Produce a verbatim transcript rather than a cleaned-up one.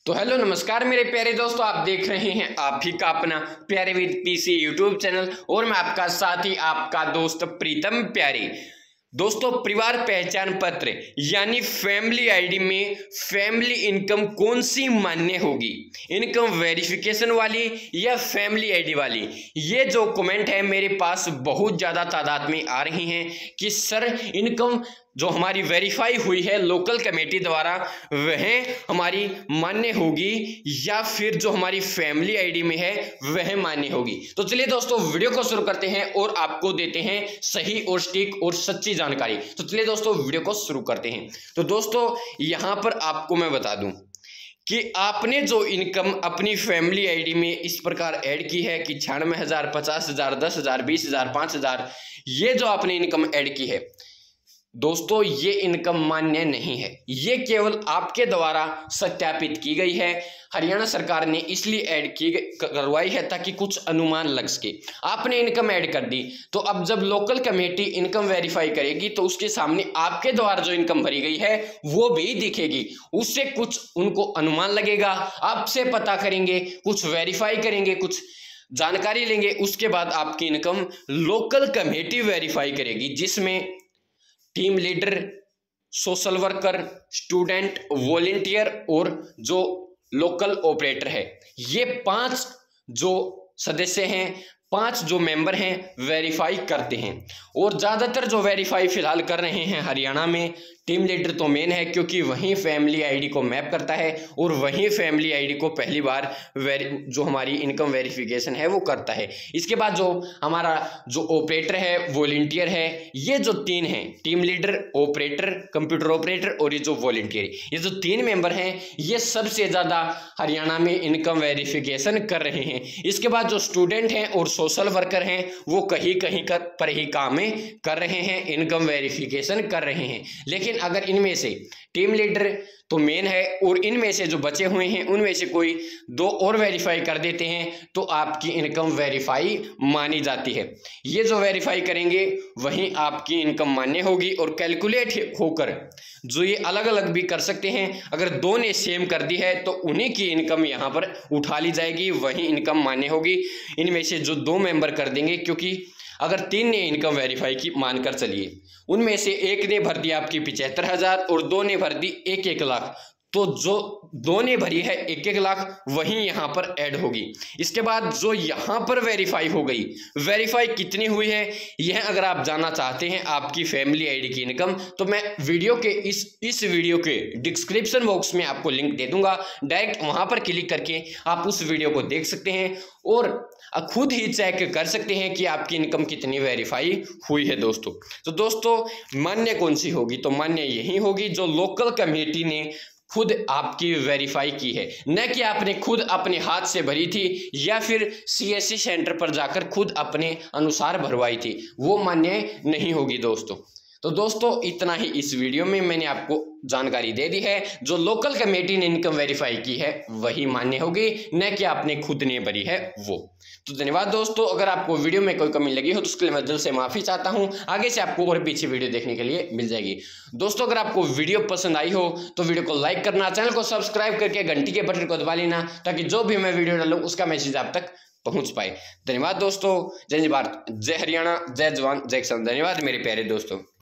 तो हेलो नमस्कार मेरे प्यारे दोस्तों, आप देख रहे हैं आप ही का अपना प्यारे विद पीसी यूट्यूब चैनल और मैं आपका साथी आपका दोस्त प्रीतम प्यारी। दोस्तों, परिवार पहचान पत्र यानी फैमिली आईडी में फैमिली इनकम कौन सी मान्य होगी, इनकम वेरिफिकेशन वाली या फैमिली आईडी वाली? ये जो कमेंट है मेरे पास बहुत ज़्यादा तादाद में आ रही हैं कि सर इनकम जो हमारी वेरीफाई हुई है लोकल कमेटी द्वारा वह हमारी मान्य होगी या फिर जो हमारी फैमिली आईडी में है वह मान्य होगी। तो चलिए दोस्तों वीडियो को शुरू करते हैं और आपको देते हैं सही और सटीक और सच्ची जानकारी। तो चलिए दोस्तों वीडियो को शुरू करते हैं। तो दोस्तों यहाँ पर आपको मैं बता दूं कि आपने जो इनकम अपनी फैमिली आईडी में इस प्रकार ऐड की है कि छियानवे हज़ार, पचास हज़ार, दस हज़ार, बीस हज़ार, पाँच हज़ार, ये जो आपने इनकम ऐड की है दोस्तों ये इनकम मान्य नहीं है। ये केवल आपके द्वारा सत्यापित की गई है। हरियाणा सरकार ने इसलिए ऐड की करवाई है ताकि कुछ अनुमान लग सके। आपने इनकम ऐड कर दी तो अब जब लोकल कमेटी इनकम वेरीफाई करेगी तो उसके सामने आपके द्वारा जो इनकम भरी गई है वो भी दिखेगी। उससे कुछ उनको अनुमान लगेगा, आपसे पता करेंगे, कुछ वेरीफाई करेंगे, कुछ जानकारी लेंगे। उसके बाद आपकी इनकम लोकल कमेटी वेरीफाई करेगी जिसमें team leader, social worker, student, volunteer और जो लोकल ऑपरेटर है, ये पांच जो सदस्य हैं, पांच जो मेंबर हैं वेरीफाई करते हैं। और ज़्यादातर जो वेरीफाई फिलहाल कर रहे हैं हरियाणा में टीम लीडर तो मेन है क्योंकि वहीं फैमिली आईडी को मैप करता है और वहीं फैमिली आईडी को पहली बार वेरी जो हमारी इनकम वेरिफिकेशन है वो करता है। इसके बाद जो हमारा जो ऑपरेटर है, वॉलेंटियर है, ये जो तीन हैं, team leader, operator, computer operator और ये जो वॉलेंटियर, ये जो तीन मेंबर हैं ये सबसे ज़्यादा हरियाणा में इनकम वेरिफिकेशन कर रहे हैं। इसके बाद जो स्टूडेंट हैं और सोशल वर्कर हैं वो कहीं कहीं कर पर ही काम कर रहे हैं, इनकम वेरिफिकेशन कर रहे हैं। लेकिन अगर इनमें से टीम लीडर तो मेन है और इनमें से जो बचे हुए हैं उनमें से कोई दो और वेरीफाई कर देते हैं तो आपकी इनकम वेरीफाई मानी जाती है। ये जो वेरीफाई करेंगे वहीं आपकी इनकम मान्य होगी और कैलकुलेट होकर जो ये अलग अलग भी कर सकते हैं। अगर दो ने सेम कर दी है तो उन्हीं की इनकम यहाँ पर उठा ली जाएगी, वहीं इनकम मान्य होगी। इनमें से जो दो मेंबर कर देंगे, क्योंकि अगर तीन ने इनकम वेरीफाई की मानकर चलिए, उनमें से एक ने भर दी आपकी पिचहत्तर हजार और दो ने भर दी एक एक लाख, तो जो दो ने भरी है एक एक लाख वहीं यहाँ पर ऐड होगी। इसके बाद जो यहाँ पर वेरीफाई हो गई, वेरीफाई कितनी हुई है यह अगर आप जानना चाहते हैं आपकी फैमिली आईडी की इनकम, तो मैं वीडियो के इस इस वीडियो के डिस्क्रिप्शन बॉक्स में आपको लिंक दे दूंगा। डायरेक्ट वहाँ पर क्लिक करके आप उस वीडियो को देख सकते हैं और खुद ही चेक कर सकते हैं कि आपकी इनकम कितनी वेरीफाई हुई है दोस्तों। तो दोस्तों मान्य कौन सी होगी? तो मान्य यही होगी जो लोकल कमेटी ने खुद आपकी वेरीफाई की है, न कि आपने खुद अपने हाथ से भरी थी या फिर सीएससी सेंटर पर जाकर खुद अपने अनुसार भरवाई थी, वो मान्य नहीं होगी दोस्तों। तो दोस्तों इतना ही इस वीडियो में मैंने आपको जानकारी दे दी है। जो लोकल कमेटी ने इनकम वेरीफाई की है वही मान्य होगी, न कि आपने खुद ने भरी है वो। तो धन्यवाद दोस्तों। अगर आपको वीडियो में कोई कमी लगी हो तो उसके लिए मैं दिल से माफ़ी चाहता हूं। आगे से आपको और पीछे वीडियो देखने के लिए मिल जाएगी। दोस्तों अगर आपको वीडियो पसंद आई हो तो वीडियो को लाइक करना, चैनल को सब्सक्राइब करके घंटी के बटन को दबा लेना ताकि जो भी मैं वीडियो डालूँ उसका मैसेज आप तक पहुंच पाए। धन्यवाद दोस्तों। जय भारत, जय हरियाणा, जय जवान, जय किसान। धन्यवाद मेरे प्यारे दोस्तों।